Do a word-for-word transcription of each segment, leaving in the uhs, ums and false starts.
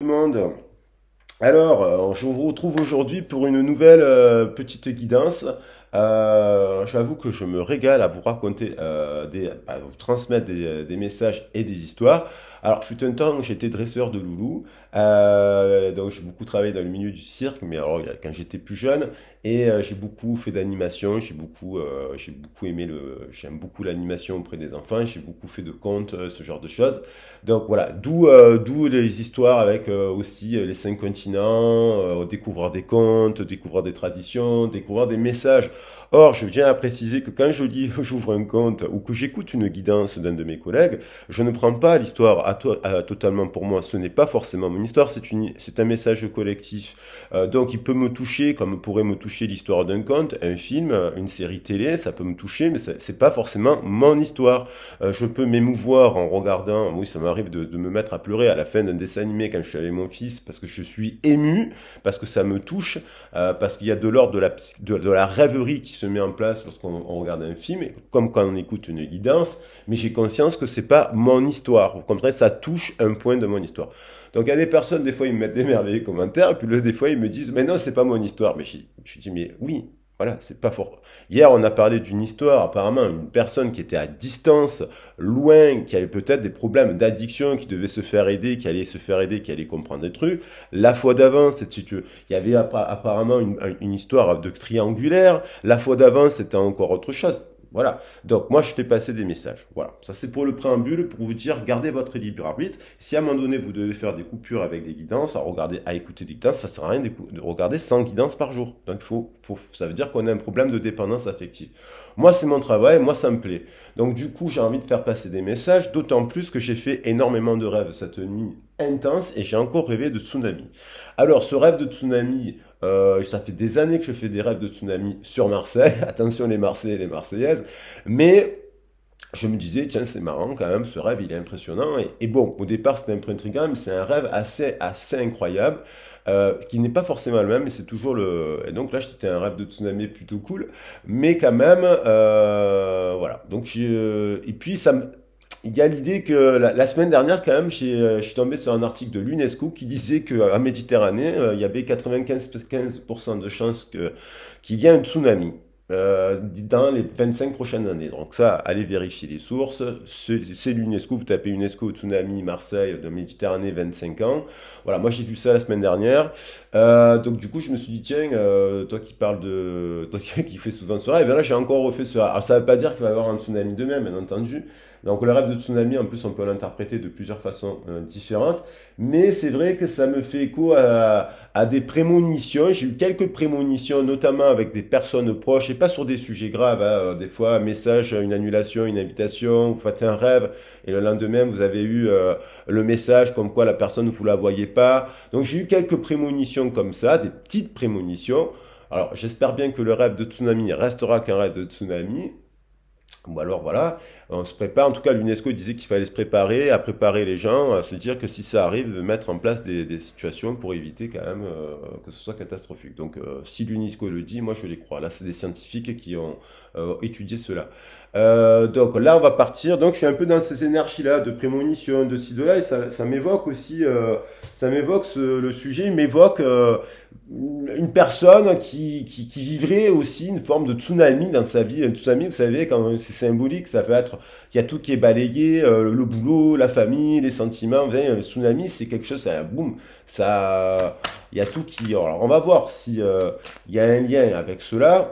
le monde. Alors, euh, je vous retrouve aujourd'hui pour une nouvelle euh, petite guidance. Euh, j'avoue que je me régale à vous raconter, euh, des, à vous transmettre des, des messages et des histoires. Alors, fut un temps où j'étais dresseur de loulou, euh, donc j'ai beaucoup travaillé dans le milieu du cirque, mais alors il y a- quand j'étais plus jeune, et euh, j'ai beaucoup fait d'animation, j'ai beaucoup, euh, j'ai beaucoup aimé le, j'aime beaucoup l'animation auprès des enfants, j'ai beaucoup fait de contes, euh, ce genre de choses. Donc voilà, d'où euh, d'où les histoires avec euh, aussi euh, les cinq continents, euh, découvrir des contes, découvrir des traditions, découvrir des messages. Or, je tiens à préciser que quand je dis j'ouvre un compte ou que j'écoute une guidance d'un de mes collègues, je ne prends pas l'histoire à to- à- totalement pour moi. Ce n'est pas forcément mon histoire, c'est une, c'est un message collectif. Euh, donc, il peut me toucher comme pourrait me toucher l'histoire d'un conte, un film, une série télé, ça peut me toucher, mais c'est c'est pas forcément mon histoire. Euh, je peux m'émouvoir en regardant, oui, ça m'arrive de, de me mettre à pleurer à la fin d'un dessin animé quand je suis avec mon fils parce que je suis ému, parce que ça me touche, euh, parce qu'il y a de l'ordre de la, de, de la rêverie qui se met en place lorsqu'on on regarde un film, comme quand on écoute une guidance, mais j'ai conscience que c'est pas mon histoire. Au contraire, ça touche un point de mon histoire. Donc il y a des personnes, des fois, ils me mettent des merveilleux commentaires, et puis là, des fois, ils me disent, mais non, c'est pas mon histoire. Mais je, je dis, mais oui, voilà, c'est pas fort. Hier, on a parlé d'une histoire, apparemment, une personne qui était à distance, loin, qui avait peut-être des problèmes d'addiction, qui devait se faire aider, qui allait se faire aider, qui allait comprendre des trucs. La fois d'avant, c'était, il y avait apparemment une, une histoire de triangulaire. La fois d'avant, c'était encore autre chose. Voilà. Donc, moi, je fais passer des messages. Voilà. Ça, c'est pour le préambule, pour vous dire, gardez votre libre arbitre. Si à un moment donné, vous devez faire des coupures avec des guidances, à regarder, à écouter des guidances, ça sert à rien de regarder cent guidances par jour. Donc, il faut, faut, ça veut dire qu'on a un problème de dépendance affective. Moi, c'est mon travail. Moi, ça me plaît. Donc, du coup, j'ai envie de faire passer des messages, d'autant plus que j'ai fait énormément de rêves cette nuit intense et j'ai encore rêvé de tsunami. Alors, ce rêve de tsunami, euh, ça fait des années que je fais des rêves de tsunami sur Marseille. Attention les Marseillais et les Marseillaises. Mais je me disais, tiens, c'est marrant quand même, ce rêve, il est impressionnant. Et, et bon, au départ, c'était un peu intriguant, mais c'est un rêve assez, assez incroyable, euh, qui n'est pas forcément le même, mais c'est toujours le... Et donc là, c'était un rêve de tsunami plutôt cool, mais quand même, euh, voilà. Donc, j'ai- et puis, ça me... Il y a l'idée que la, la semaine dernière, quand même, j'ai, euh, je suis tombé sur un article de l'UNESCO qui disait qu'en Méditerranée, euh, il y avait quatre-vingt-quinze pour cent de chances que, qu'il y ait un tsunami euh, dans les vingt-cinq prochaines années. Donc ça, allez vérifier les sources. C'est c'est l'UNESCO, vous tapez UNESCO tsunami Marseille de Méditerranée vingt-cinq ans. Voilà, moi j'ai vu ça la semaine dernière. Euh, donc du coup, je me suis dit, tiens, euh, toi qui parles de... Toi qui, qui fais souvent ce rêve, et là j'ai encore refait ce rêve. Alors ça veut pas dire qu'il va y avoir un tsunami demain, bien entendu. Donc le rêve de tsunami, en plus, on peut l'interpréter de plusieurs façons euh, différentes. Mais c'est vrai que ça me fait écho à, à des prémonitions. J'ai eu quelques prémonitions, notamment avec des personnes proches, et pas sur des sujets graves. Hein. Des fois, un message, une annulation, une invitation, vous faites un rêve, et le lendemain, vous avez eu euh, le message comme quoi la personne, vous la voyez pas. Donc j'ai eu quelques prémonitions comme ça, des petites prémonitions. Alors j'espère bien que le rêve de tsunami restera qu'un rêve de tsunami. Ou alors voilà, on se prépare. En tout cas, l'UNESCO disait qu'il fallait se préparer, à préparer les gens, à se dire que si ça arrive, de mettre en place des, des situations pour éviter quand même euh, que ce soit catastrophique. Donc, euh, si l'UNESCO le dit, moi je les crois. Là, c'est des scientifiques qui ont euh, étudié cela. Euh, donc là, on va partir. Donc, je suis un peu dans ces énergies-là de prémonition, de ci, de là, et ça, ça m'évoque aussi, euh, ça m'évoque ce- le sujet, il m'évoque euh, une personne qui, qui, qui vivrait aussi une forme de tsunami dans sa vie. Un tsunami, vous savez, quand c'est symbolique, ça peut être, il y a tout qui est balayé, euh, le boulot, la famille, les sentiments. Vous savez, un tsunami, c'est quelque chose, ça, boum, ça, il y a tout qui. Alors, on va voir si euh, il y a un lien avec cela.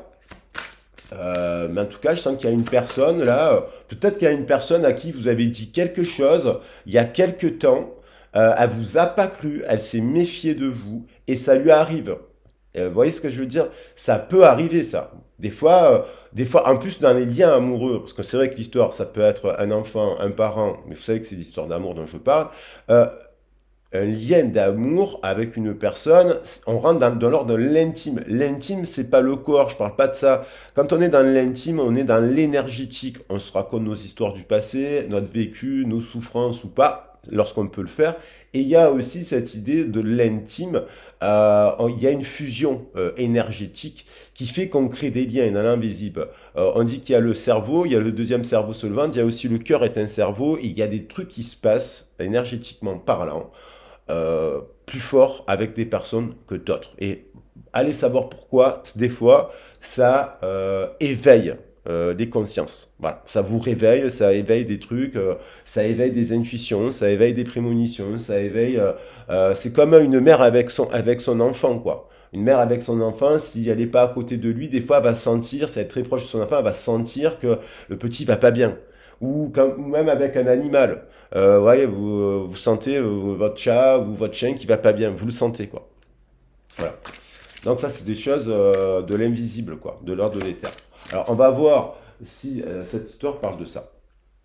Euh, mais en tout cas, je sens qu'il y a une personne là, euh, peut-être qu'il y a une personne à qui vous avez dit quelque chose il y a quelque temps, euh, elle vous a pas cru, elle s'est méfiée de vous et ça lui arrive. Euh, vous voyez ce que je veux dire? Ça peut arriver ça. Des fois, euh, des fois, en plus dans les liens amoureux, parce que c'est vrai que l'histoire, ça peut être un enfant, un parent, mais vous savez que c'est l'histoire d'amour dont je parle. Euh, un lien d'amour avec une personne, on rentre dans, dans l'ordre de l'intime. L'intime, c'est pas le corps, je parle pas de ça. Quand on est dans l'intime, on est dans l'énergétique. On se raconte nos histoires du passé, notre vécu, nos souffrances ou pas, lorsqu'on peut le faire. Et il y a aussi cette idée de l'intime. Euh, il y a une fusion euh, énergétique qui fait qu'on crée des liens dans l'invisible. Euh, on dit qu'il y a le cerveau, il y a le deuxième cerveau se levant, il y a aussi le cœur est un cerveau, et il y a des trucs qui se passent énergétiquement parlant euh, plus fort avec des personnes que d'autres. Et allez savoir pourquoi, des fois, ça euh, éveille euh, des consciences. Voilà, ça vous réveille, ça éveille des trucs, euh, ça éveille des intuitions, ça éveille des prémonitions, ça éveille. Euh, euh, c'est comme une mère avec son avec son enfant, quoi. Une mère avec son enfant, si elle n'est pas à côté de lui, des fois, elle va sentir, si elle est très proche de son enfant, elle va sentir que le petit va pas bien. Ou, quand, ou même avec un animal. Euh, ouais, vous, vous sentez euh, votre chat ou votre chien qui va pas bien. Vous le sentez, quoi. Voilà. Donc ça, c'est des choses euh, de l'invisible, quoi, de l'ordre de l'éther. Alors, on va voir si euh, cette histoire parle de ça.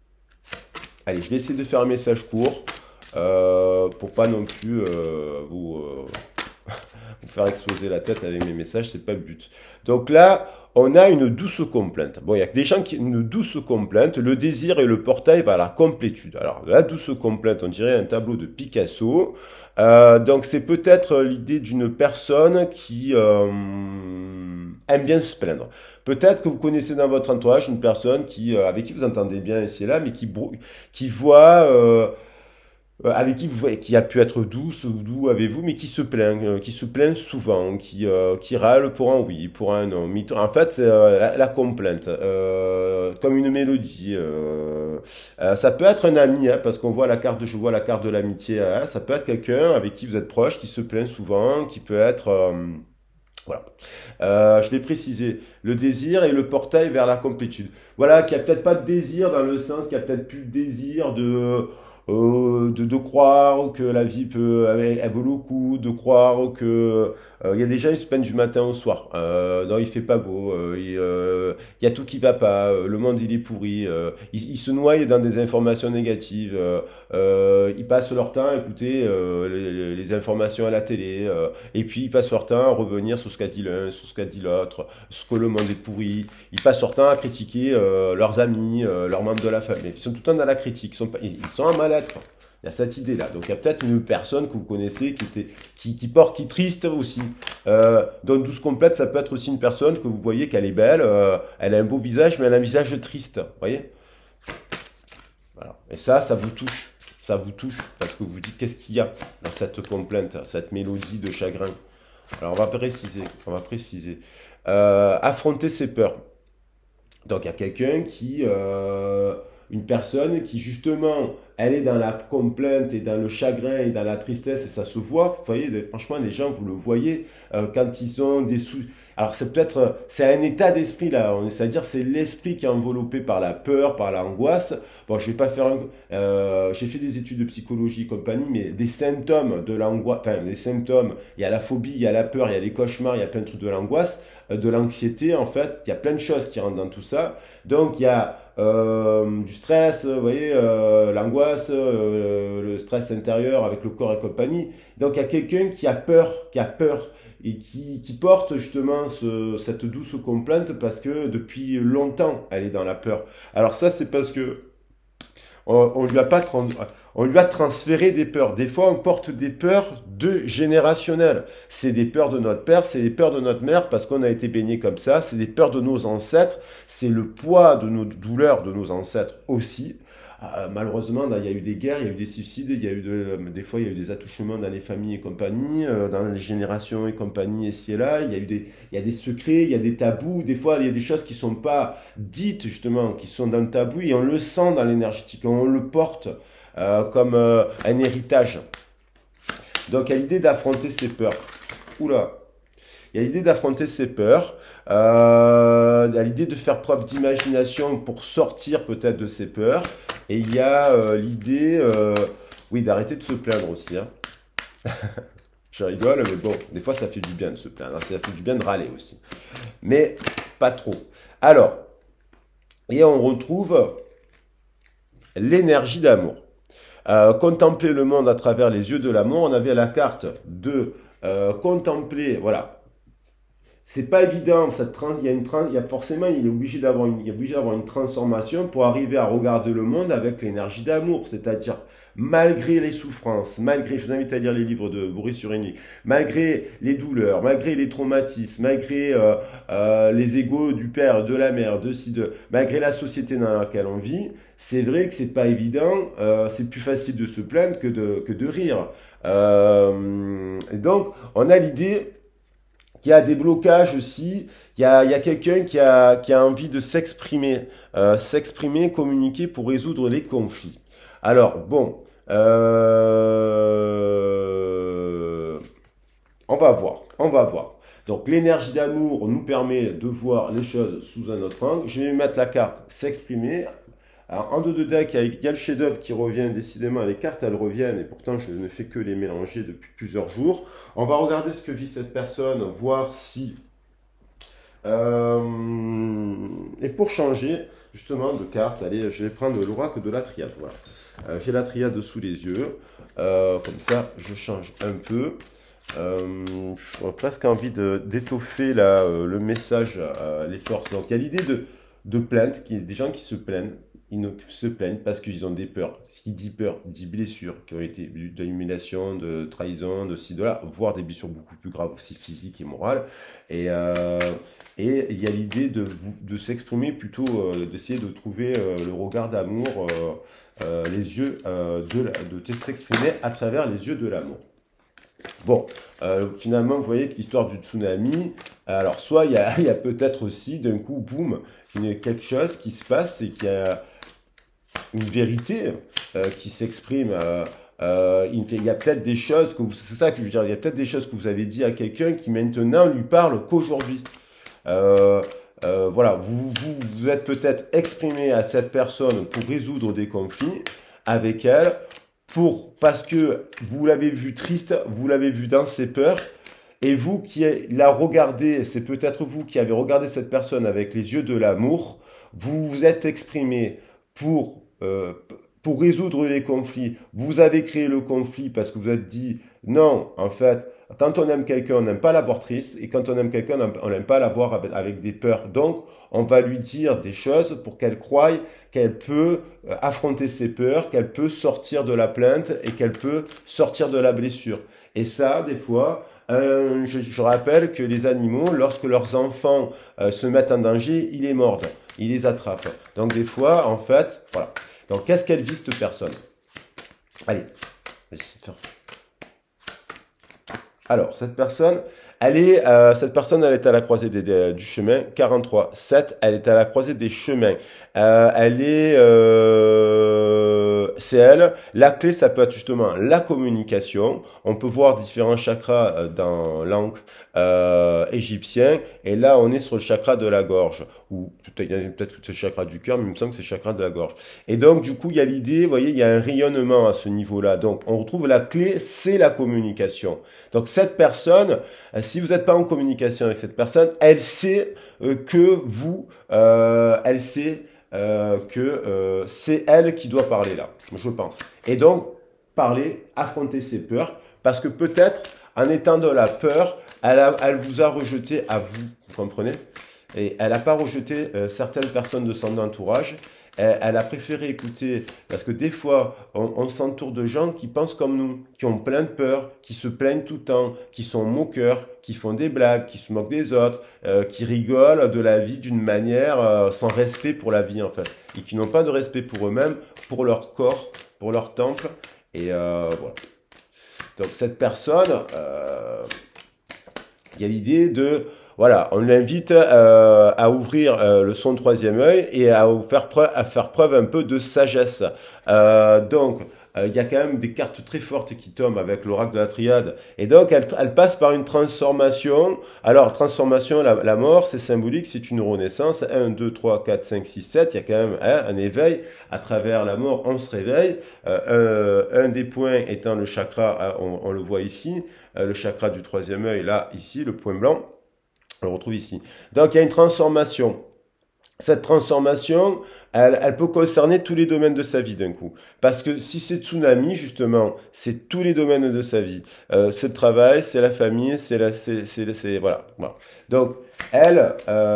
Allez, je vais essayer de faire un message court euh, pour pas non plus euh, vous, euh, vous faire exploser la tête avec mes messages, c'est pas le but. Donc là, on a une douce complainte. Bon, il y a des gens qui ont une douce complainte, le désir et le portail vers la complétude. Alors, la douce complainte, on dirait un tableau de Picasso. Euh, donc, c'est peut-être l'idée d'une personne qui euh, aime bien se plaindre. Peut-être que vous connaissez dans votre entourage une personne qui, euh, avec qui vous entendez bien ici et là, mais qui, brou- qui voit... euh, euh, avec qui vous voyez, qui a pu être douce ou doux avec vous, mais qui se plaint, euh, qui se plaint souvent, qui, euh, qui râle pour un oui, pour un non. Mais en fait, c'est euh, la, la complainte, euh, comme une mélodie. Euh, euh, ça peut être un ami, hein, parce qu'on voit la carte, de, je vois la carte de l'amitié. Hein, ça peut être quelqu'un avec qui vous êtes proche, qui se plaint souvent, qui peut être euh, voilà. Euh, je l'ai précisé, le désir et le portail vers la complétude. Voilà, qu'il n'y a peut-être pas de désir dans le sens qu'il n'y a peut-être plus de désir de, euh, de, de croire que la vie peut, elle, elle vaut le coup, de croire que... euh, Il y a des gens, ils se plaignent du matin au soir. Euh, non, il fait pas beau, euh, il euh, il y a tout qui va pas, euh, le monde il est pourri, euh, ils, ils se noient dans des informations négatives, euh, euh, ils passent leur temps à écouter euh, les, les informations à la télé, euh, et puis ils passent leur temps à revenir sur ce qu'a dit l'un, sur ce qu'a dit l'autre, ce que le monde est pourri. Ils passent leur temps à critiquer euh, leurs amis, euh, leurs membres de la famille. Ils sont tout le temps dans la critique, ils sont, pas- ils sont en mal-être. Il y a cette idée-là. Donc il y a peut-être une personne que vous connaissez qui, était, qui, qui porte, qui est triste aussi. Euh, dans une douce complète, ça peut être aussi une personne que vous voyez qu'elle est belle, euh, elle a un beau visage, mais elle a un visage triste. Vous voyez? Voilà. Et ça, ça vous touche. Ça vous touche parce que vous dites qu'est-ce qu'il y a dans cette complainte, cette mélodie de chagrin. Alors on va préciser, on va préciser. Euh, affronter ses peurs. Donc il y a quelqu'un qui, euh, une personne qui justement, elle est dans la complainte et dans le chagrin et dans la tristesse et ça se voit. Vous voyez, franchement, les gens, vous le voyez euh, quand ils ont des sous. Alors c'est peut-être, c'est un état d'esprit là. On- C'est-à-dire c'est l'esprit qui est enveloppé par la peur, par l'angoisse. Bon, je vais pas faire. Un- euh, j'ai fait des études de psychologie et compagnie, mais des symptômes de l'angoisse, enfin des symptômes. Il y a la phobie, il y a la peur, il y a les cauchemars, il y a plein de trucs de l'angoisse euh, de l'anxiété, en fait, il y a plein de choses qui rentrent dans tout ça. Donc, il y a euh, du stress, vous voyez, euh, l'angoisse, euh, le stress intérieur avec le corps et compagnie. Donc, il y a quelqu'un qui a peur, qui a peur et qui, qui porte justement ce- cette douce complainte parce que depuis longtemps, elle est dans la peur. Alors ça, c'est parce que on, on lui a pas tran- on lui a transféré des peurs. Des fois, on porte des peurs de générationnelles. C'est des peurs de notre père, c'est des peurs de notre mère parce qu'on a été baigné comme ça. C'est des peurs de nos ancêtres. C'est le poids de nos douleurs de nos ancêtres aussi. Euh, malheureusement, il y a eu des guerres, il y a eu des suicides, il y a eu de- des fois il y a eu des attouchements dans les familles et compagnie, euh, dans les générations et compagnie ici et là. Il y a eu des, il y a des secrets, il y a des tabous. Des fois, il y a des choses qui sont pas dites justement, qui sont dans le tabou et on le sent dans l'énergétique, on le porte euh, comme euh, un héritage. Donc, il y a l'idée d'affronter ses peurs. Oula, il y a l'idée d'affronter ses peurs, euh, il y a l'idée de faire preuve d'imagination pour sortir peut-être de ses peurs, et il y a euh, l'idée, euh, oui, d'arrêter de se plaindre aussi. Hein. Je rigole, mais bon, des fois ça fait du bien de se plaindre, hein. Ça fait du bien de râler aussi, mais pas trop. Alors, et on retrouve l'énergie d'amour. Euh, contempler le monde à travers les yeux de l'amour, on avait la carte de euh, contempler, voilà, c'est pas évident, cette trans, il y a une trans, il y a forcément, il est obligé d'avoir une, il est obligé d'avoir une transformation pour arriver à regarder le monde avec l'énergie d'amour, c'est-à-dire malgré les souffrances, malgré, je vous invite à lire les livres de Boris Cyrulnik, malgré les douleurs, malgré les traumatismes, malgré euh, euh, les égos du père, de la mère, de ci, de, malgré la société dans laquelle on vit, c'est vrai que c'est pas évident, euh, c'est plus facile de se plaindre que de, que de rire. Euh, Et donc, on a l'idée qu'il y a des blocages aussi, il y a, il y a quelqu'un qui a, qui a envie de s'exprimer, euh, s'exprimer, communiquer pour résoudre les conflits. Alors, bon, euh, on va voir, on va voir. Donc, l'énergie d'amour nous permet de voir les choses sous un autre angle. Je vais mettre la carte s'exprimer. Alors, en deux de deck, il y a, il y a le chef-d'œuvre qui revient, décidément, les cartes, elles reviennent, et pourtant, je ne fais que les mélanger depuis plusieurs jours. On va regarder ce que vit cette personne, voir si... Euh, et pour changer, justement, de carte, allez, je vais prendre l'oracle de la triade, voilà. Euh, j'ai la triade sous les yeux, euh, comme ça, je change un peu. Euh, J'aurais presque envie d'étoffer là euh, le message, euh, les forces. Donc, il y a l'idée de, de plainte, qui, des gens qui se plaignent. Ils ne se plaignent parce qu'ils ont des peurs. Ce qui dit peur, dit blessures, qui ont été d'humiliation, de trahison, de ci, de là, voire des blessures beaucoup plus graves aussi physiques et morales. Et, euh, et il y a l'idée de, de s'exprimer plutôt, euh, d'essayer de trouver euh, le regard d'amour, euh, euh, les yeux, euh, de, de s'exprimer à travers les yeux de l'amour. Bon, euh, finalement, vous voyez que l'histoire du tsunami, alors soit il y a, il y a peut-être aussi d'un coup, boum, une, quelque chose qui se passe et qui a une vérité euh, qui s'exprime. Euh, euh, il y a peut-être des choses que vous, c'est ça que je veux dire, il y a peut-être des choses que vous avez dit à quelqu'un qui maintenant lui parle qu'aujourd'hui. Euh, euh, voilà, vous, vous, vous êtes peut-être exprimé à cette personne pour résoudre des conflits avec elle, pour, parce que vous l'avez vu triste, vous l'avez vu dans ses peurs, et vous qui la regardez, c'est peut-être vous qui avez regardé cette personne avec les yeux de l'amour, vous vous êtes exprimé pour, euh, pour résoudre les conflits. Vous avez créé le conflit parce que vous êtes dit, non, en fait, quand on aime quelqu'un, on n'aime pas la voir triste, et quand on aime quelqu'un, on n'aime pas la voir avec, avec des peurs. Donc, on va lui dire des choses pour qu'elle croie qu'elle peut affronter ses peurs, qu'elle peut sortir de la plainte et qu'elle peut sortir de la blessure. Et ça, des fois, euh, je, je rappelle que les animaux, lorsque leurs enfants euh, se mettent en danger, ils les mordent, ils les attrapent. Donc des fois, en fait, voilà. Donc qu'est-ce qu'elle vit cette personne? Allez, alors cette personne, elle est, euh, cette personne, elle est à la croisée des, des, du chemin quarante-trois sept. Elle est à la croisée des chemins. Euh, elle est, euh, c'est elle. La clé, ça peut être justement la communication. On peut voir différents chakras euh, dans l'encre euh, égyptien. Et là, on est sur le chakra de la gorge. Ou peut-être peut-être que c'est le chakra du cœur, mais il me semble que c'est le chakra de la gorge. Et donc, du coup, il y a l'idée, vous voyez, il y a un rayonnement à ce niveau-là. Donc, on retrouve la clé, c'est la communication. Donc, cette personne, si vous n'êtes pas en communication avec cette personne, elle sait euh, que vous, euh, elle sait euh, que euh, c'est elle qui doit parler là, je pense. Et donc, parler, affronter ses peurs, parce que peut-être, en étant dans la peur, elle, a, elle vous a rejeté à vous, vous comprenez? Et elle n'a pas rejeté euh, certaines personnes de son entourage. Elle, elle a préféré écouter, parce que des fois, on, on s'entoure de gens qui pensent comme nous, qui ont plein de peur, qui se plaignent tout le temps, qui sont moqueurs, qui font des blagues, qui se moquent des autres, euh, qui rigolent de la vie d'une manière euh, sans respect pour la vie en fait, et qui n'ont pas de respect pour eux-mêmes, pour leur corps, pour leur temple. Et euh, voilà. Donc cette personne, euh, il y a l'idée de... Voilà, on l'invite euh, à ouvrir euh, le son troisième œil et à faire preuve, à faire preuve un peu de sagesse. Euh, donc, euh, il y a quand même des cartes très fortes qui tombent avec l'oracle de la triade. Et donc, elle, elle passe par une transformation. Alors, transformation, la, la mort, c'est symbolique, c'est une renaissance. un, deux, trois, quatre, cinq, six, sept. Il y a quand même hein, un éveil. À travers la mort, on se réveille. Euh, un, un des points étant le chakra, on, on le voit ici, euh, le chakra du troisième œil, là, ici, le point blanc. On le retrouve ici. Donc, il y a une transformation. Cette transformation, elle, elle peut concerner tous les domaines de sa vie d'un coup. Parce que si c'est tsunami, justement, c'est tous les domaines de sa vie. Euh, c'est le travail, c'est la famille, c'est la, c'est, c'est, c'est voilà, voilà. Donc, elle,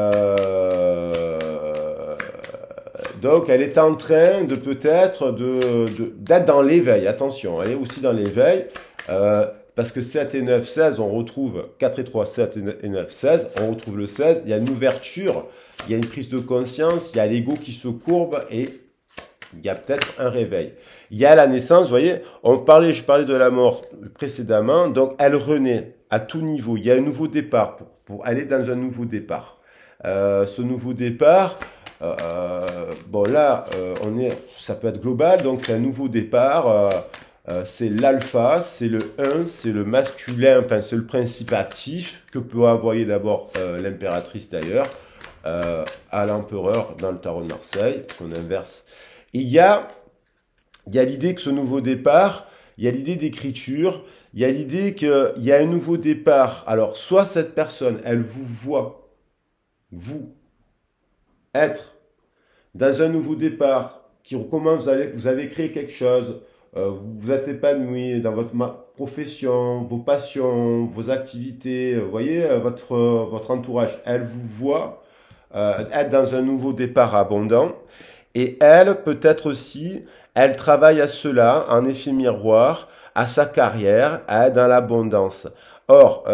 euh, donc, elle est en train de peut-être de, de, d'être dans l'éveil. Attention, elle est aussi dans l'éveil. Euh, Parce que sept et neuf, seize, on retrouve quatre et trois, sept et neuf, seize, on retrouve le seize, il y a une ouverture, il y a une prise de conscience, il y a l'ego qui se courbe et Il y a peut-être un réveil. Il y a la naissance, vous voyez, on parlait, je parlais de la mort précédemment, donc elle renaît à tout niveau. Il y a un nouveau départ pour, pour aller dans un nouveau départ. Euh, ce nouveau départ, euh, bon là, euh, on est, ça peut être global, donc c'est un nouveau départ. Euh, euh, c'est l'alpha, c'est le un, c'est le masculin, enfin c'est le principe actif que peut envoyer d'abord euh, l'impératrice d'ailleurs euh, à l'empereur dans le tarot de Marseille, qu'on inverse. Et il y a, il y a l'idée que ce nouveau départ, il y a l'idée d'écriture, il y a l'idée qu'il y a un nouveau départ. Alors soit cette personne, elle vous voit, vous, être dans un nouveau départ, qui recommence, vous, allez, vous avez créé quelque chose, euh, vous vous êtes épanoui dans votre profession, vos passions, vos activités, vous voyez, euh, votre, votre entourage, elle vous voit euh, être dans un nouveau départ abondant. Et elle, peut-être aussi, elle travaille à cela, en effet miroir, à sa carrière, à être dans l'abondance. Or,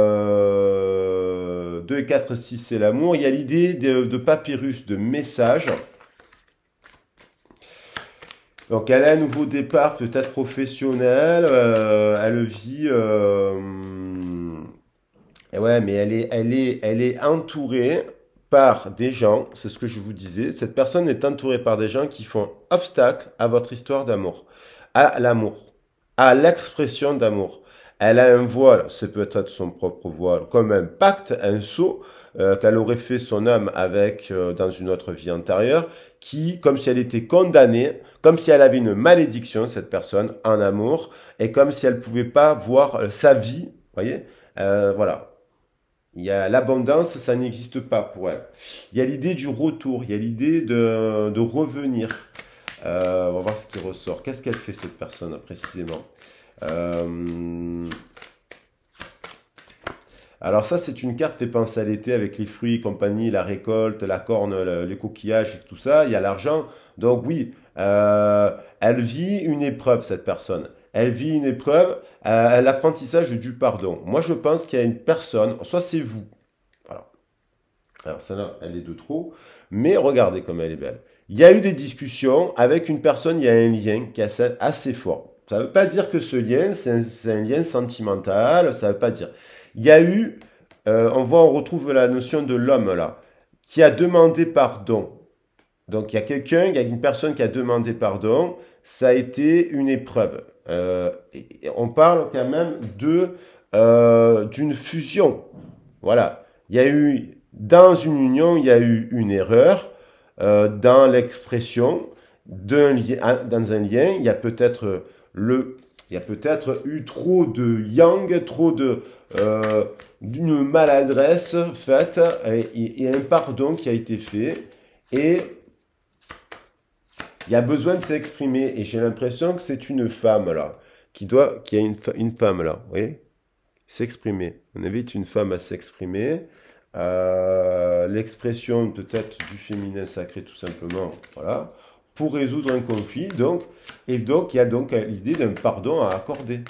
euh, deux, quatre, six, c'est l'amour. Il y a l'idée de, de papyrus, de message. Donc, elle a un nouveau départ, peut-être professionnel. Euh, elle vit... Euh, ouais, mais elle est, elle est, elle est entourée par des gens, c'est ce que je vous disais, cette personne est entourée par des gens qui font obstacle à votre histoire d'amour, à l'amour, à l'expression d'amour. Elle a un voile, c'est peut-être son propre voile, comme un pacte, un sceau euh, qu'elle aurait fait son âme avec euh, dans une autre vie antérieure, qui, comme si elle était condamnée, comme si elle avait une malédiction, cette personne, en amour, et comme si elle ne pouvait pas voir euh, sa vie, vous voyez, euh, voilà. Il y a l'abondance, ça n'existe pas pour elle. Il y a l'idée du retour, il y a l'idée de, de revenir. Euh, on va voir ce qui ressort. Qu'est-ce qu'elle fait cette personne précisément? euh, Alors ça, c'est une carte qui fait penser à l'été avec les fruits et compagnie, la récolte, la corne, le- les coquillages, tout ça. Il y a l'argent. Donc oui, euh, elle vit une épreuve, cette personne. Elle vit une épreuve, euh, l'apprentissage du pardon. Moi, je pense qu'il y a une personne, soit c'est vous. Voilà. Alors celle-là, elle est de trop. Mais regardez comme elle est belle. Il y a eu des discussions avec une personne, il y a un lien qui est assez, assez fort. Ça ne veut pas dire que ce lien, c'est un, c'est un lien sentimental, ça ne veut pas dire. Il y a eu, euh, on voit, on retrouve la notion de l'homme là, qui a demandé pardon. Donc il y a quelqu'un, il y a une personne qui a demandé pardon, ça a été une épreuve. Euh, et- et on parle quand même de euh, d'une fusion. Voilà. Il y a eu, dans une union, il y a eu une erreur euh, dans l'expression d'un lien, dans un lien. Il y a peut-être le, il y a peut-être eu trop de yang, trop de euh, d'une maladresse faite et, et un pardon qui a été fait. Et il y a besoin de s'exprimer. Et j'ai l'impression que c'est une femme là qui doit, qui a une, une femme là, vous voyez, s'exprimer. On invite une femme à s'exprimer. Euh, l'expression peut-être du féminin sacré tout simplement, voilà, pour résoudre un conflit. Donc, et donc il y a donc l'idée d'un pardon à accorder.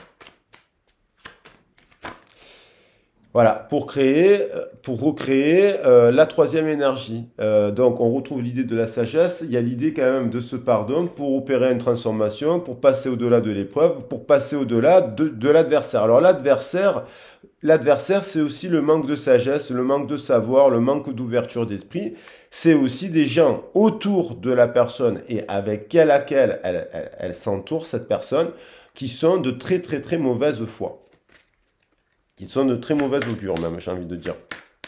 Voilà, pour créer, euh, pour recréer euh, la troisième énergie. Euh, donc, on retrouve l'idée de la sagesse. Il y a l'idée quand même de ce pardon pour opérer une transformation, pour passer au-delà de l'épreuve, pour passer au-delà de, de l'adversaire. Alors, l'adversaire, l'adversaire, c'est aussi le manque de sagesse, le manque de savoir, le manque d'ouverture d'esprit. C'est aussi des gens autour de la personne et avec quelle laquelle elle, elle, elle s'entoure, cette personne, qui sont de très très très mauvaise foi. Qui sont de très mauvaise augure même, j'ai envie de dire.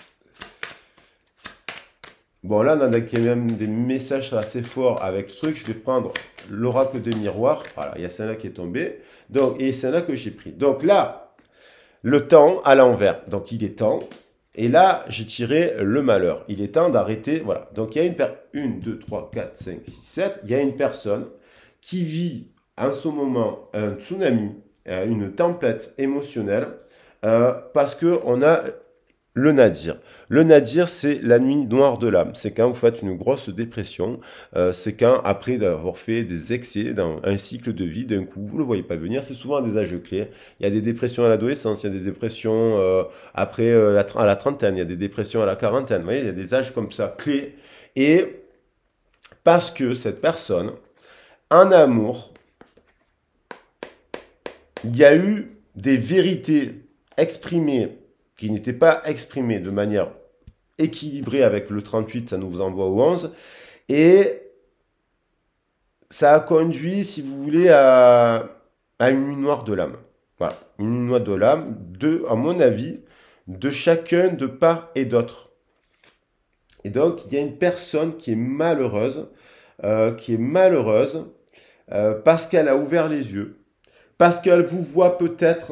Bon, là, on a quand même des messages assez forts avec ce truc. Je vais prendre l'oracle des miroirs. Voilà, il y a celle-là qui est tombée. Donc, et celle-là que j'ai pris. Donc là, le temps à l'envers. Donc, il est temps. Et là, j'ai tiré le malheur. Il est temps d'arrêter. Voilà. Donc, il y a une personne. un, deux, trois, quatre, cinq, six, sept. Il y a une personne qui vit en ce moment un tsunami, une tempête émotionnelle. Euh, parce que on a le nadir. Le nadir, c'est la nuit noire de l'âme. C'est quand vous faites une grosse dépression. Euh, c'est quand, après avoir fait des excès dans un cycle de vie, d'un coup, vous ne le voyez pas venir. C'est souvent à des âges clés. Il y a des dépressions à l'adolescence, il y a des dépressions euh, après euh, la, à la trentaine, il y a des dépressions à la quarantaine. Vous voyez, il y a des âges comme ça, clés. Et Parce que cette personne, en amour, il y a eu des vérités exprimées qui n'étaient pas exprimées de manière équilibrée avec le trente-huit, ça nous envoie au onze, et ça a conduit, si vous voulez, à, à une nuit noire de l'âme. Voilà, une nuit noire de l'âme, de, à mon avis, de chacun de part et d'autre. Et donc, il y a une personne qui est malheureuse, euh, qui est malheureuse euh, parce qu'elle a ouvert les yeux, parce qu'elle vous voit peut-être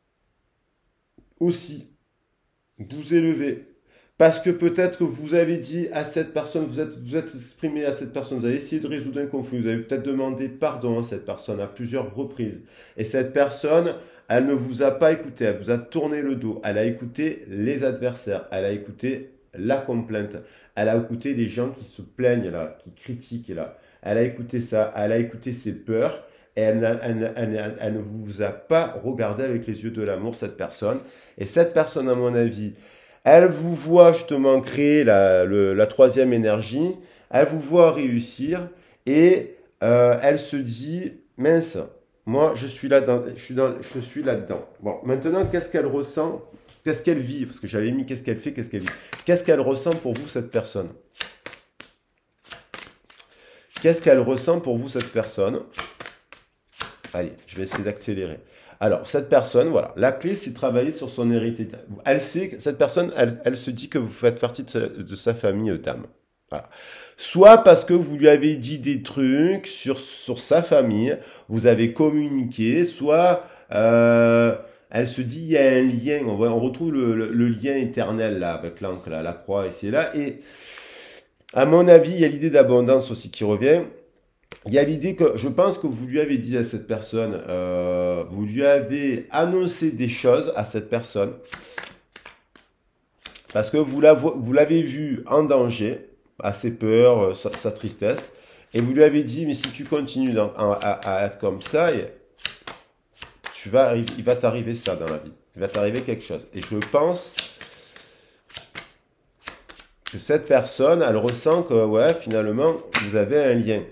aussi vous élever, parce que peut-être que vous avez dit à cette personne, vous êtes, vous êtes exprimé à cette personne, vous avez essayé de résoudre un conflit, vous avez peut-être demandé pardon à cette personne à plusieurs reprises. Et cette personne, elle ne vous a pas écouté, elle vous a tourné le dos, elle a écouté les adversaires, elle a écouté la complainte, elle a écouté les gens qui se plaignent là, qui critiquent là. Elle a écouté ça, elle a écouté ses peurs, et elle, elle, elle, elle, elle ne vous a pas regardé avec les yeux de l'amour, cette personne. Et cette personne, à mon avis, elle vous voit justement créer la, le- la troisième énergie, elle vous voit réussir et euh, elle se dit, mince, moi je suis là-dedans, je suis dans, je suis là-dedans. Bon, maintenant qu'est-ce qu'elle ressent, qu'est-ce qu'elle vit, parce que j'avais mis qu'est-ce qu'elle fait, qu'est-ce qu'elle vit. Qu'est-ce qu'elle ressent pour vous cette personne? Qu'est-ce qu'elle ressent pour vous cette personne? Allez, je vais essayer d'accélérer. Alors, cette personne, voilà, la clé, c'est de travailler sur son hérédité. Elle sait que cette personne, elle, elle se dit que vous faites partie de sa, de sa famille euh, d'âme. Voilà. Soit parce que vous lui avez dit des trucs sur, sur sa famille, vous avez communiqué, soit euh, elle se dit il y a un lien, on, voit, on retrouve le, le, le lien éternel là, avec l'encre, la, la croix, et c'est là. Et à mon avis, il y a l'idée d'abondance aussi qui revient. Il y a l'idée que je pense que vous lui avez dit à cette personne, euh, vous lui avez annoncé des choses à cette personne parce que vous l'avez vu en danger, à ses peurs, euh, sa, sa tristesse, et vous lui avez dit, mais si tu continues dans- à, à- à être comme ça, tu vas, il va t'arriver ça dans la vie. Il va t'arriver quelque chose. Et je pense que cette personne, elle ressent que, ouais, finalement, vous avez un lien.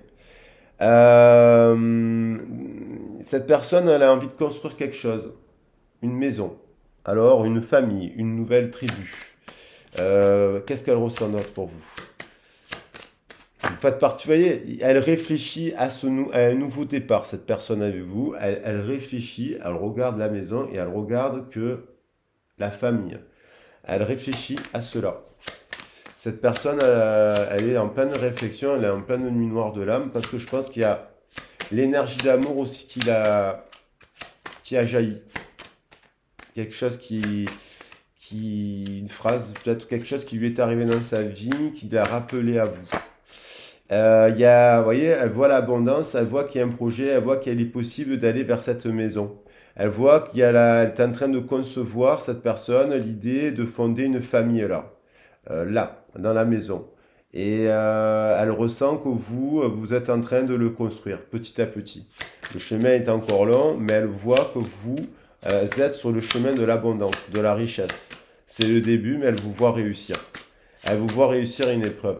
Euh, cette personne, elle a envie de construire quelque chose, une maison, alors une famille, une nouvelle tribu. Euh, Qu'est-ce qu'elle ressent d'autre pour vous? Vous faites partie, vous voyez, elle réfléchit à, ce, à un nouveau départ, cette personne avec vous. Elle, elle réfléchit, elle regarde la maison et elle regarde que la famille. Elle réfléchit à cela. Cette personne, elle, elle est en pleine réflexion, elle est en pleine nuit noire de l'âme parce que je pense qu'il y a l'énergie d'amour aussi qui a, qui a jailli. Quelque chose qui, qui, une phrase, peut-être quelque chose qui lui est arrivé dans sa vie, qui l'a rappelé à vous. Euh, il y a, vous voyez, elle voit l'abondance, elle voit qu'il y a un projet, elle voit qu'il est possible d'aller vers cette maison. Elle voit qu'il y a la, elle est en train de concevoir, cette personne, l'idée de fonder une famille là, euh, là, dans la maison. Et euh, elle ressent que vous, vous êtes en train de le construire petit à petit. Le chemin est encore long, mais elle voit que vous euh, êtes sur le chemin de l'abondance, de la richesse. C'est le début, mais elle vous voit réussir. Elle vous voit réussir une épreuve.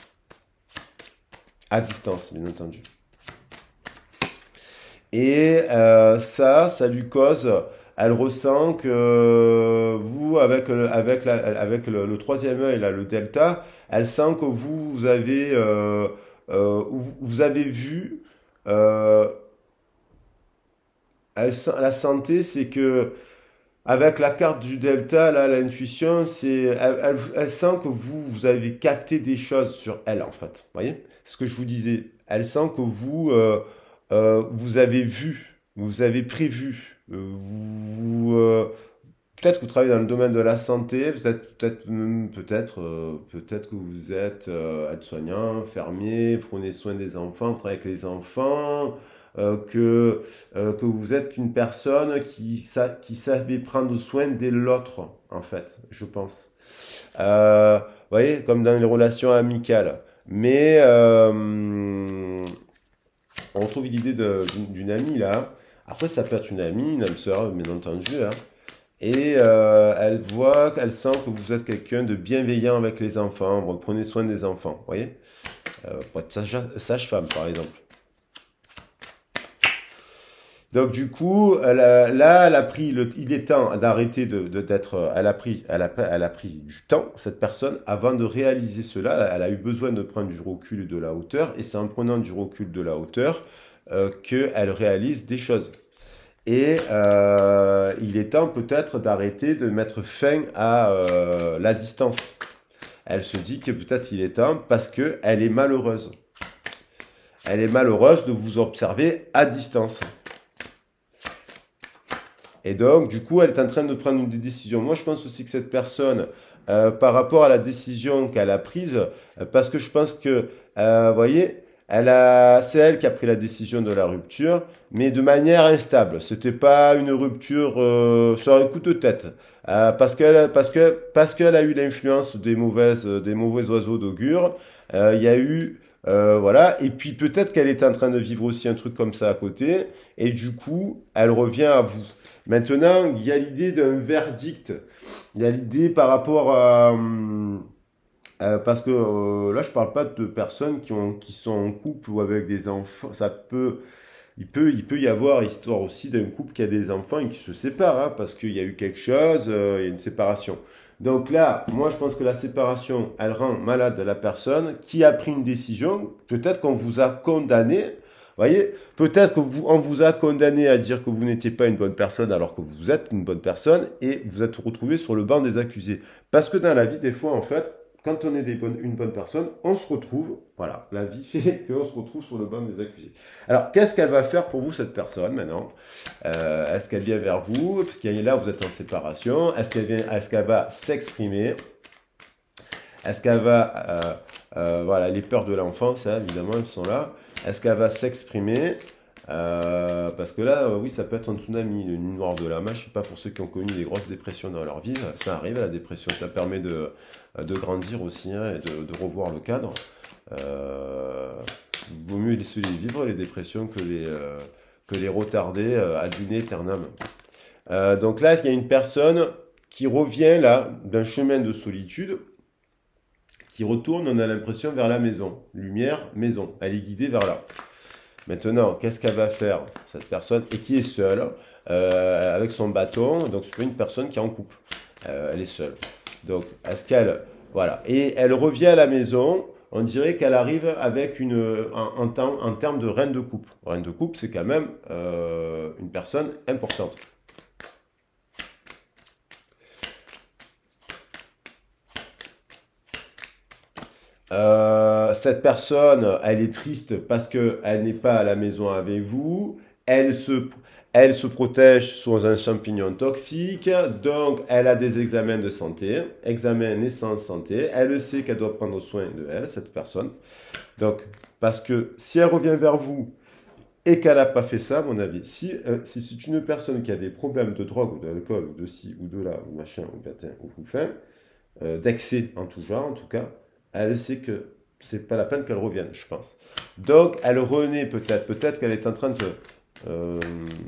À distance, bien entendu. Et euh, ça, ça lui cause, elle ressent que vous, avec, le- avec, la- avec le, le troisième œil, là, le delta, elle sent que vous, vous avez, euh, euh, vous, vous avez vu, euh, elle, sent- la santé, c'est que avec la carte du delta, là, l'intuition, c'est, elle, elle- elle sent que vous, vous avez capté des choses sur elle, en fait. Vous voyez? Ce que je vous disais. Elle sent que vous, euh, euh, vous avez vu, vous avez prévu, euh, vous, euh, peut-être que vous travaillez dans le domaine de la santé, vous êtes peut-être, même- peut-être, euh, peut-être que vous êtes euh, aide-soignant, fermier, vous prenez soin des enfants, vous travaillez avec les enfants, euh, que, euh, que vous êtes une personne qui, sa- qui savait prendre soin de l'autre, en fait, je pense. Euh, vous voyez, comme dans les relations amicales. Mais euh, on retrouve l'idée de- d'une d'une amie là. Après, ça peut être une amie, une âme sœur, bien entendu, hein. Et euh, elle voit, elle sent que vous êtes quelqu'un de bienveillant avec les enfants, vous prenez soin des enfants, vous voyez? euh, pour être sage-femme, par exemple. Donc du coup, elle a- là, elle a pris le, il est temps d'arrêter de, de- d'être, elle a pris, elle a, elle a pris du temps, cette personne, avant de réaliser cela. Elle a eu besoin de prendre du recul et de la hauteur, et c'est en prenant du recul de la hauteur euh, qu'elle réalise des choses. Et euh, il est temps peut-être d'arrêter de mettre fin à euh, la distance. Elle se dit que peut-être il est temps parce que elle est malheureuse. Elle est malheureuse de vous observer à distance. Et donc, du coup, elle est en train de prendre une décision. Moi, je pense aussi que cette personne, euh, par rapport à la décision qu'elle a prise, euh, parce que je pense que, euh, vous voyez, elle a, c'est elle qui a pris la décision de la rupture, mais de manière instable. C'était pas une rupture euh, sur un coup de tête, Euh, parce qu'elle, parce que, parce qu'elle a eu l'influence des mauvaises, des mauvais oiseaux d'augure. Euh, Il y a eu, euh, voilà, et puis peut-être qu'elle est en train de vivre aussi un truc comme ça à côté, et du coup, elle revient à vous. Maintenant, il y a l'idée d'un verdict. Il y a l'idée par rapport à... hum, euh, parce que euh, là, je parle pas de personnes qui, ont, qui sont en couple ou avec des enfants. Ça peut, il peut, il peut y avoir histoire aussi d'un couple qui a des enfants et qui se sépare, hein, parce qu'il y a eu quelque chose, euh, il y a une séparation. Donc là, moi, je pense que la séparation, elle rend malade la personne qui a pris une décision. Peut-être qu'on vous a condamné. Vous voyez, peut-être qu'on vous a condamné à dire que vous n'étiez pas une bonne personne alors que vous êtes une bonne personne et vous êtes retrouvé sur le banc des accusés. Parce que dans la vie, des fois, en fait, quand on est des bonnes- une bonne personne, on se retrouve, voilà, la vie fait qu'on se retrouve sur le banc des accusés. Alors, qu'est-ce qu'elle va faire pour vous, cette personne, maintenant? Euh, Est-ce qu'elle vient vers vous? Parce qu'il y a là, vous êtes en séparation. Est-ce qu'elle vient, est-ce qu'elle va s'exprimer? Est-ce qu'elle va, euh, euh, voilà, les peurs de l'enfance, hein, évidemment, elles sont là. Est-ce qu'elle va s'exprimer? Euh, parce que là, euh, oui, ça peut être un tsunami, une nuit noire de la je sais pas, pour ceux qui ont connu des grosses dépressions dans leur vie, ça arrive, la dépression, ça permet de, de grandir aussi, hein, et de, de revoir le cadre. Euh, Vaut mieux laisser les vivre, les dépressions, que les, euh, que les retarder euh, ad aeternam. Euh, donc là, il y a une personne qui revient là d'un chemin de solitude, qui retourne, on a l'impression, vers la maison. Lumière, maison. Elle est guidée vers là. Maintenant, qu'est-ce qu'elle va faire, cette personne, et qui est seule, euh, avec son bâton? Donc, c'est pas une personne qui est en couple. Euh, elle est seule. Donc, est-ce qu'elle... Voilà. Et elle revient à la maison, on dirait qu'elle arrive avec une, en, en, temps- en termes de reine de couple. Reine de couple, c'est quand même euh, une personne importante. Euh, cette personne, elle est triste parce qu'elle n'est pas à la maison avec vous. Elle se, elle se protège sous un champignon toxique. Donc, elle a des examens de santé. Examen naissance santé. Elle sait qu'elle doit prendre soin de elle, cette personne. Donc, parce que si elle revient vers vous et qu'elle n'a pas fait ça, à mon avis, si, euh, si c'est une personne qui a des problèmes de drogue ou d'alcool ou de ci ou de là ou machin ou de ou, ou fin, euh, d'excès en tout genre, en tout cas, elle sait que c'est pas la peine qu'elle revienne, je pense. Donc, elle renaît peut-être, peut-être qu'elle est en train de... euh,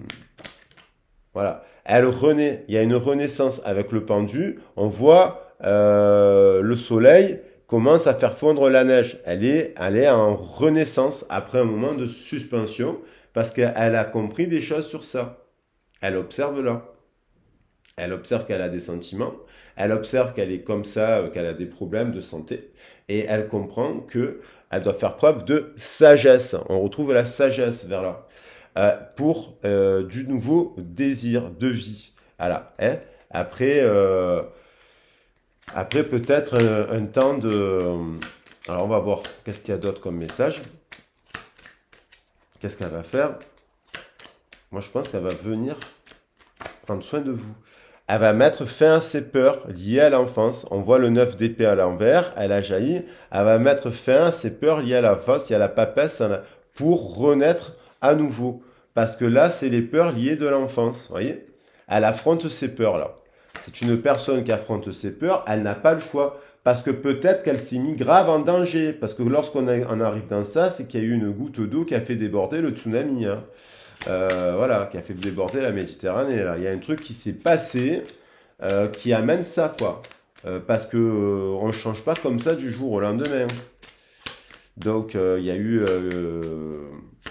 voilà, elle renaît, il y a une renaissance avec le pendu, on voit euh, le soleil commence à faire fondre la neige. Elle est, elle est en renaissance après un moment de suspension parce qu'elle a compris des choses sur ça. Elle observe là. Elle observe qu'elle a des sentiments, elle observe qu'elle est comme ça, euh, qu'elle a des problèmes de santé, et elle comprend que elle doit faire preuve de sagesse. On retrouve la sagesse vers là. Euh, pour euh, du nouveau désir de vie. Voilà. Hein. Après, euh, après peut-être un, un temps de... Alors on va voir qu'est-ce qu'il y a d'autre comme message. Qu'est-ce qu'elle va faire? Moi je pense qu'elle va venir prendre soin de vous. Elle va mettre fin à ses peurs liées à l'enfance. On voit le neuf d'épée à l'envers, elle a jailli. Elle va mettre fin à ses peurs liées à l'enfance, il y a la papesse pour renaître à nouveau. Parce que là, c'est les peurs liées de l'enfance. Vous voyez? Elle affronte ses peurs-là. C'est une personne qui affronte ses peurs, elle n'a pas le choix. Parce que peut-être qu'elle s'est mis grave en danger. Parce que lorsqu'on en arrive dans ça, c'est qu'il y a eu une goutte d'eau qui a fait déborder le tsunami. Hein. Euh, voilà, qui a fait déborder la Méditerranée. Là. Il y a un truc qui s'est passé euh, qui amène ça, quoi. Euh, parce que euh, on ne change pas comme ça du jour au lendemain. Donc, euh, il y a eu euh,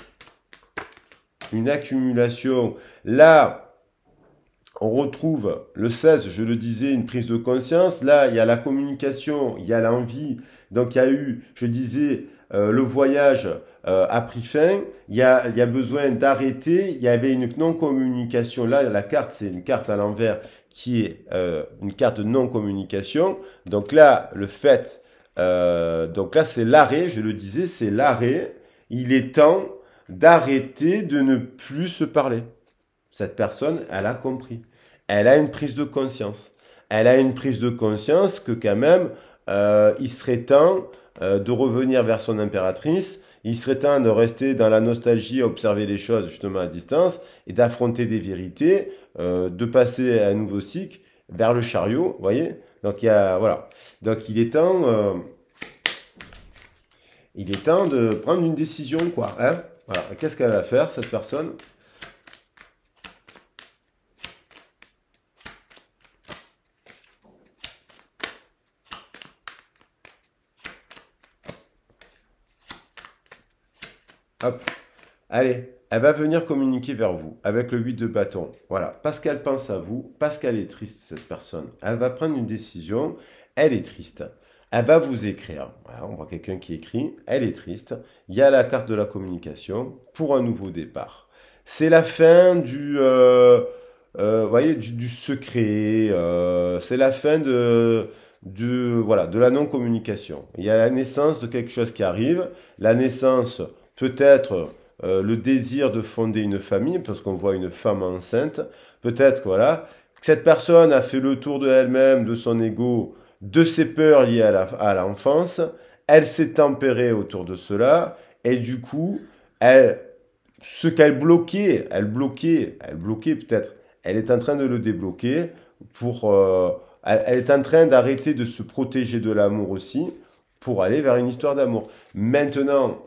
une accumulation. Là, on retrouve le seize, je le disais, une prise de conscience. Là, il y a la communication, il y a l'envie. Donc, il y a eu, je disais, euh, le voyage euh, a pris fin. Il y a, il y a besoin d'arrêter. Il y avait une non-communication. Là, la carte, c'est une carte à l'envers qui est euh, une carte de non-communication. Donc là, le fait, euh, donc là, c'est l'arrêt, je le disais, c'est l'arrêt. Il est temps d'arrêter de ne plus se parler. Cette personne, elle a compris. Elle a une prise de conscience. Elle a une prise de conscience que quand même, euh, il serait temps euh, de revenir vers son impératrice. Il serait temps de rester dans la nostalgie, à observer les choses justement à distance et d'affronter des vérités, euh, de passer à un nouveau cycle vers le chariot, vous voyez. Donc il y a voilà. Donc il est temps, euh, il est temps de prendre une décision quoi. Hein, voilà. Qu'est-ce qu'elle va faire cette personne? Hop. Allez, elle va venir communiquer vers vous avec le huit de bâton. Voilà, parce qu'elle pense à vous, parce qu'elle est triste, cette personne. Elle va prendre une décision, elle est triste. Elle va vous écrire. Voilà, on voit quelqu'un qui écrit, elle est triste. Il y a la carte de la communication pour un nouveau départ. C'est la fin du, euh, euh, vous voyez, du, du secret. Euh, c'est la fin de, de, voilà, de la non-communication. Il y a la naissance de quelque chose qui arrive. La naissance peut-être euh, le désir de fonder une famille, parce qu'on voit une femme enceinte, peut-être voilà, que cette personne a fait le tour de elle-même, de son ego, de ses peurs liées à la- à l'enfance, elle s'est tempérée autour de cela, et du coup, elle, ce qu'elle bloquait, elle bloquait, elle bloquait peut-être, elle est en train de le débloquer pour, euh, elle, elle est en train d'arrêter de se protéger de l'amour aussi, pour aller vers une histoire d'amour. Maintenant,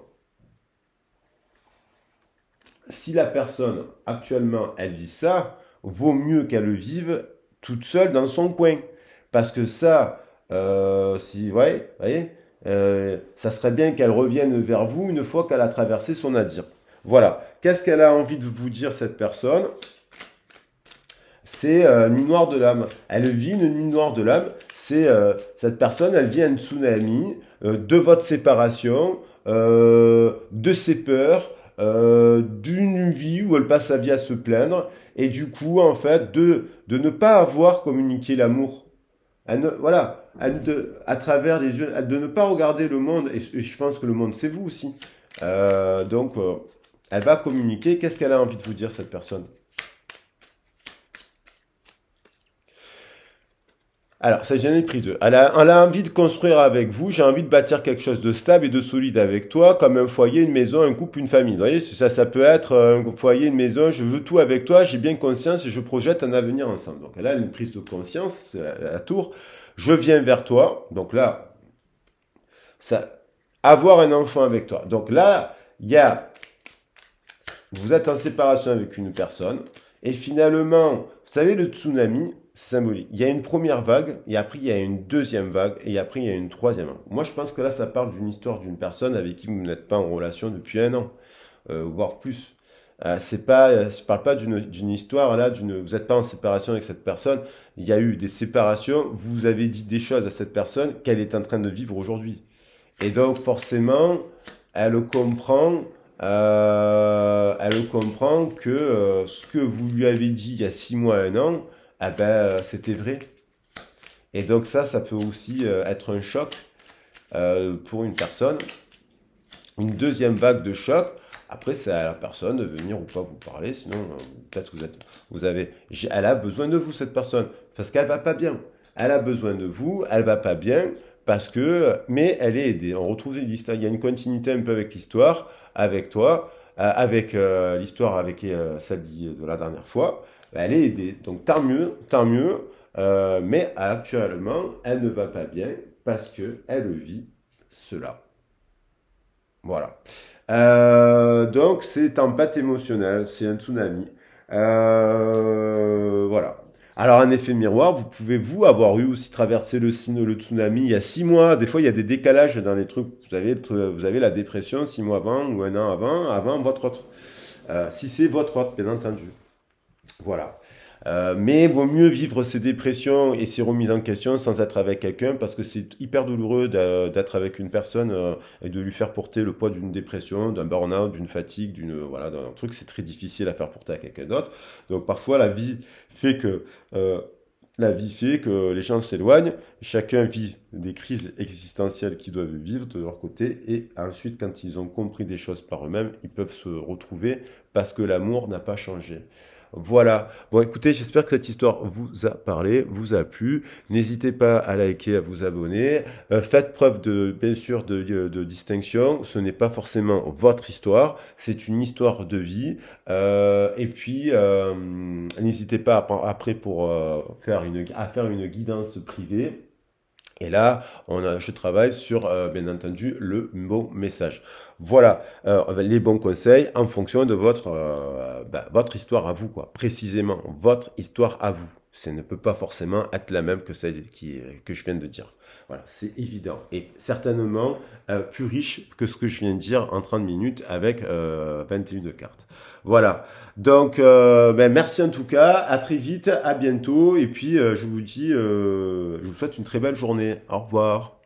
si la personne actuellement elle vit ça, vaut mieux qu'elle le vive toute seule dans son coin. Parce que ça, euh, si, ouais, voyez, euh, ça serait bien qu'elle revienne vers vous une fois qu'elle a traversé son nadir. Voilà. Qu'est-ce qu'elle a envie de vous dire, cette personne? C'est euh, nuit noire de l'âme. Elle vit une nuit noire de l'âme. C'est euh, cette personne, elle vit un tsunami euh, de votre séparation, euh, de ses peurs, euh, d'une vie où elle passe sa vie à se plaindre, et du coup, en fait, de, de ne pas avoir communiqué l'amour. Elle ne- voilà, elle de- à travers les yeux, de ne pas regarder le monde, et, et je pense que le monde, c'est vous aussi. Euh, donc, euh, elle va communiquer. Qu'est-ce qu'elle a envie de vous dire, cette personne? Alors, ça, j'en ai pris deux. Elle a, elle a envie de construire avec vous. J'ai envie de bâtir quelque chose de stable et de solide avec toi, comme un foyer, une maison, un couple, une famille. Vous voyez, ça, ça peut être euh, un foyer, une maison. Je veux tout avec toi. J'ai bien conscience et je projette un avenir ensemble. Donc, elle a une prise de conscience, c'est la, la tour. Je viens vers toi. Donc là, ça, avoir un enfant avec toi. Donc là, il y a, vous êtes en séparation avec une personne. Et finalement, vous savez, le tsunami, c'est symbolique. Il y a une première vague, et après il y a une deuxième vague, et après il y a une troisième vague. Moi, je pense que là, ça parle d'une histoire d'une personne avec qui vous n'êtes pas en relation depuis un an, euh, voire plus. Euh, c'est pas, euh, je parle pas d'une d'une histoire là, d'une, vous n'êtes pas en séparation avec cette personne. Il y a eu des séparations. Vous avez dit des choses à cette personne qu'elle est en train de vivre aujourd'hui. Et donc forcément, elle comprend, euh, elle comprend que euh, ce que vous lui avez dit il y a six mois, un an, ah ben, euh, c'était vrai. Et donc ça, ça peut aussi euh, être un choc euh, pour une personne, une deuxième vague de choc. Après, c'est à la personne de venir ou pas vous parler, sinon euh, peut-être que vous êtes, vous avez, j'ai- elle a besoin de vous cette personne parce qu'elle va pas bien. Elle a besoin de vous, elle va pas bien parce que, mais elle est aidée. On retrouve une histoire, il y a une continuité un peu avec l'histoire, avec toi, euh, avec euh, l'histoire avec euh, celle de la dernière fois. Elle est aidée, donc tant mieux, tant mieux. Euh, mais actuellement, elle ne va pas bien parce que elle vit cela. Voilà. Euh, donc, c'est un tempête émotionnel, c'est un tsunami. Euh, voilà. Alors, un effet miroir, vous pouvez, vous, avoir eu aussi traversé le, sino- le tsunami il y a six mois. Des fois, il y a des décalages dans les trucs. Vous avez, vous avez la dépression six mois avant ou un an avant, avant votre autre. Euh, si c'est votre autre, bien entendu. Voilà. Euh, mais vaut mieux vivre ces dépressions et ces remises en question sans être avec quelqu'un parce que c'est hyper douloureux d'a- d'être avec une personne euh, et de lui faire porter le poids d'une dépression, d'un burn-out, d'une fatigue, d'une voilà, d'un truc. C'est très difficile à faire porter à quelqu'un d'autre. Donc parfois la vie fait que euh, la vie fait que les gens s'éloignent. Chacun vit des crises existentielles qu'ils doivent vivre de leur côté et ensuite quand ils ont compris des choses par eux-mêmes, ils peuvent se retrouver parce que l'amour n'a pas changé. Voilà. Bon, écoutez, j'espère que cette histoire vous a parlé, vous a plu. N'hésitez pas à liker, à vous abonner. Euh, faites preuve de, bien sûr, de, de- de distinction. Ce n'est pas forcément votre histoire, c'est une histoire de vie. Euh, et puis, euh, n'hésitez pas à- après pour euh, faire une, à faire une guidance privée. Et là, on a, je travaille sur, euh, bien entendu, le bon message. Voilà, euh, les bons conseils en fonction de votre, euh, bah, votre histoire à vous, quoi. Précisément, votre histoire à vous. Ça ne peut pas forcément être la même que celle qui, que je viens de dire. Voilà, c'est évident. Et certainement euh, plus riche que ce que je viens de dire en trente minutes avec euh, vingt et une de cartes. Voilà. Donc, euh, ben, merci en tout cas. À très vite, à bientôt. Et puis, euh, je vous dis, euh, je vous souhaite une très belle journée. Au revoir.